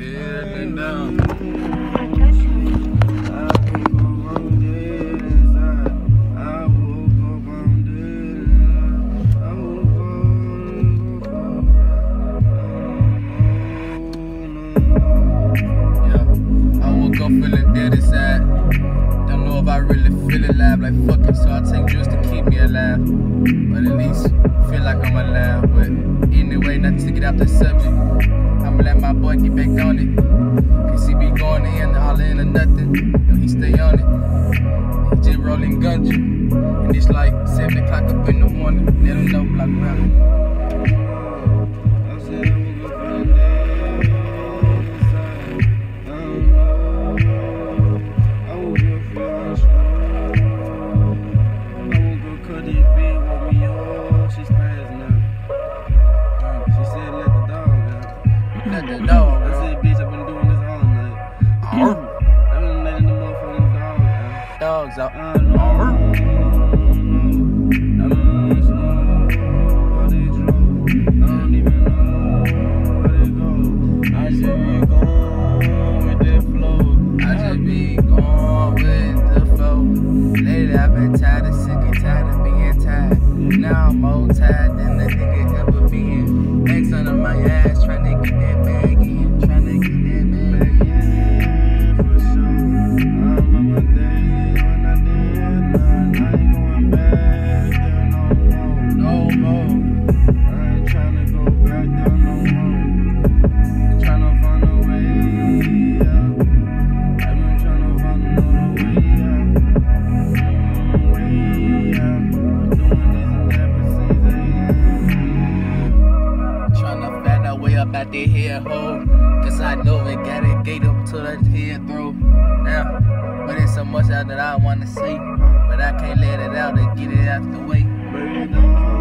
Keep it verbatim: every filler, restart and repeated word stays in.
feeling down. Feeling dead inside. Don't know if I really feel alive. Like fuck it, so I take drugs to keep me alive. But at least feel like I'm alive. But anyway, not to get out the subject, I'ma let my boy get back on it. Cause he be going in, all in or nothing. And he stay on it. He just rolling gunja. And it's like seven o'clock up in the morning. Let him know block rapping. Let the dog, bro. I said, bitch, I've been doing this all night. I've been letting the motherfucking dogs out. Dogs out. I don't know. I don't know how they drove. I don't even know how they go. I just be going with that flow. I just be going with the flow. Lately, I've been tired of sick and tired of being tired. Now I'm more tired than the nigga ever been. Next under my ass, trying to get that bag in, trying to get that bag in, for sure. I remember days when I did none, I ain't going back there no more, no more. I ain't trying to go back there no more. Trying to find a way out. I've been trying to find another way out, way out. Doing this and that for six A M. Tryna find our way up out that head hole. Cause I know it got a gate up to the head throw. Now, but it's so much out that I wanna say. But I can't let it out and get it out the way.